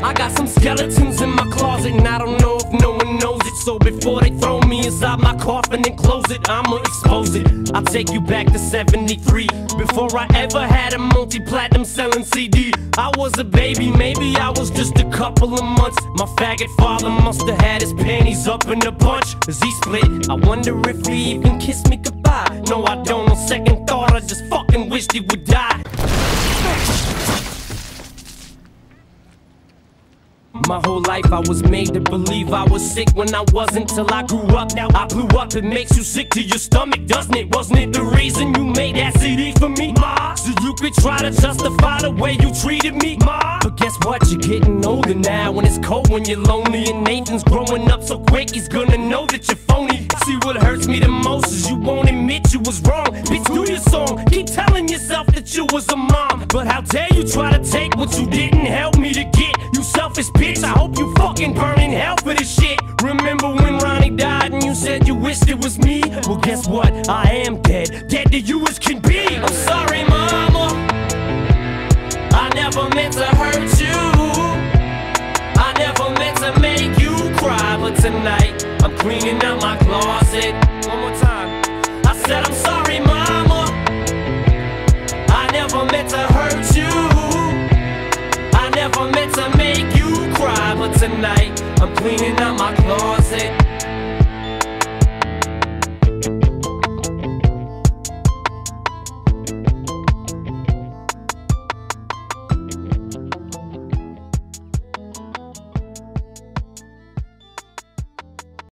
I got some skeletons in my closet, and I don't know if no one knows it. So before they throw me inside my coffin and close it, I'ma expose it. I'll take you back to 73, before I ever had a multi-platinum selling CD. I was a baby, maybe I was just a couple of months. My faggot father must have had his panties up in a bunch, cause he split. I wonder if he even kissed me goodbye. No, I don't. On second thought, I just fucking wished he would die. My whole life I was made to believe I was sick when I wasn't, till I grew up. Now I blew up. It makes you sick to your stomach, doesn't it? Wasn't it the reason you made that CD for me, Ma? So you could try to justify the way you treated me, Ma. But guess what? You're getting older now, and it's cold when you're lonely. And Nathan's growing up so quick, he's gonna know that you're phony. See, what hurts me the most is you won't admit you was wrong. Bitch, do your song. Keep telling yourself that you was a mom, but how dare you try to take what you didn't help me to get? You selfish bitch, I hope you fucking burn in hell for this shit. Remember when Ronnie died and you said you wished it was me? Well, guess what? I am dead. Dead to you as can be. I'm sorry, mama, I never meant to hurt you. I never meant to make you cry. But tonight, I'm cleaning out my closet. One more time. I said I'm sorry, mama, I never meant to hurt you. I never meant to make you cry. But tonight, I'm cleaning out my closet.